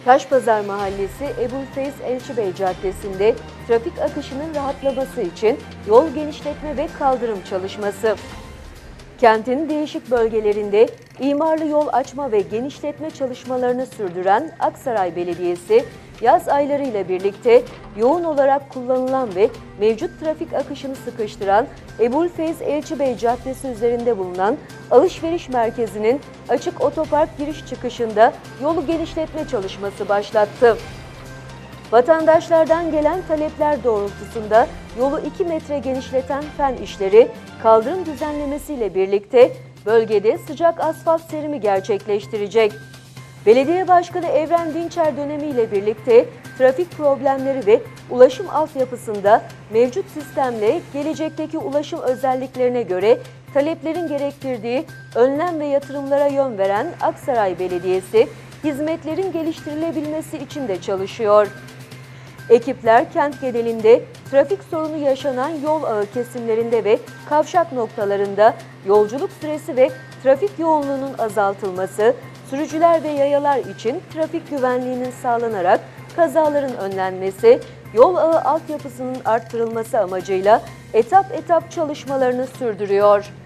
Taşpazar Mahallesi Ebu'l-Feyz Elçibey Caddesi'nde trafik akışının rahatlaması için yol genişletme ve kaldırım çalışması. Kentin değişik bölgelerinde imarlı yol açma ve genişletme çalışmalarını sürdüren Aksaray Belediyesi, yaz aylarıyla birlikte yoğun olarak kullanılan ve mevcut trafik akışını sıkıştıran Ebu'l-Feyz Elçibey Caddesi üzerinde bulunan alışveriş merkezinin açık otopark giriş çıkışında yolu genişletme çalışması başlattı. Vatandaşlardan gelen talepler doğrultusunda yolu 2 metre genişleten fen işleri kaldırım düzenlemesiyle birlikte bölgede sıcak asfalt serimi gerçekleştirecek. Belediye Başkanı Evren Dinçer dönemiyle birlikte trafik problemleri ve ulaşım altyapısında mevcut sistemle gelecekteki ulaşım özelliklerine göre taleplerin gerektirdiği önlem ve yatırımlara yön veren Aksaray Belediyesi, hizmetlerin geliştirilebilmesi için de çalışıyor. Ekipler kent genelinde trafik sorunu yaşanan yol ağı kesimlerinde ve kavşak noktalarında yolculuk süresi ve trafik yoğunluğunun azaltılması, sürücüler ve yayalar için trafik güvenliğinin sağlanarak kazaların önlenmesi, yol ağı altyapısının arttırılması amacıyla etap etap çalışmalarını sürdürüyor.